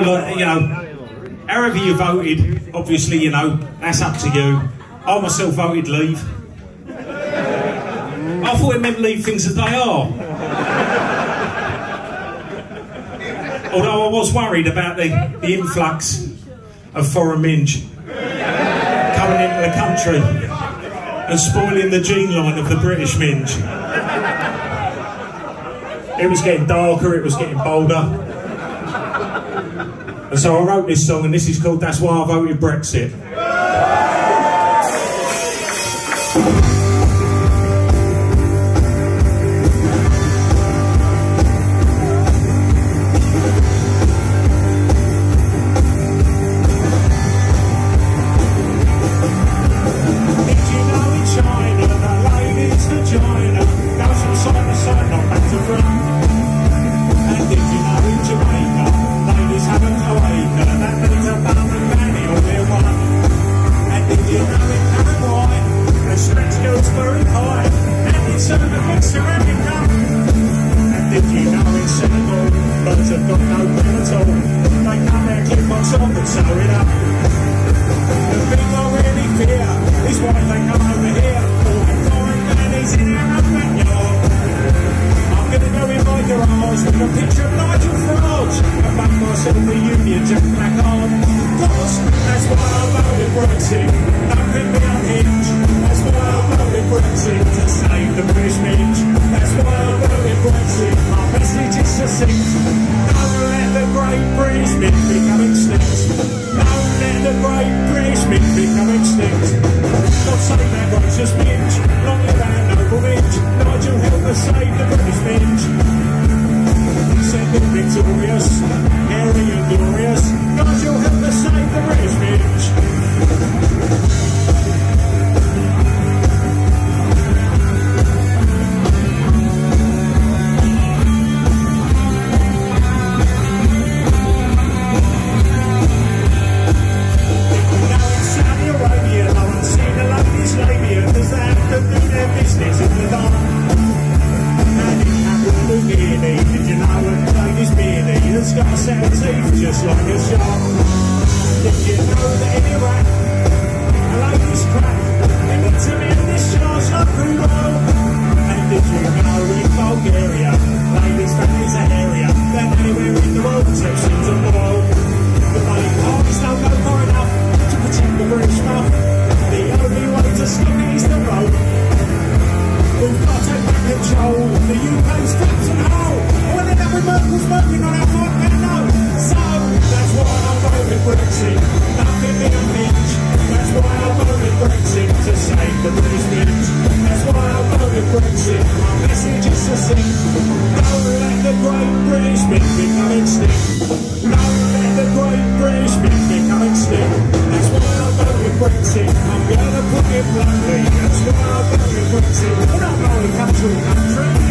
like, you know, however you voted, obviously, you know, that's up to you. I myself voted leave. I thought it meant leave things as they are. Although I was worried about the influx of foreign minge coming into the country and spoiling the gene line of the British minge. It was getting darker, it was getting bolder. And so I wrote this song, and this is called That's Why I Voted Brexit.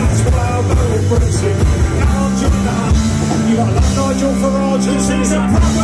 You got a love Nigel Farage who sees a problem.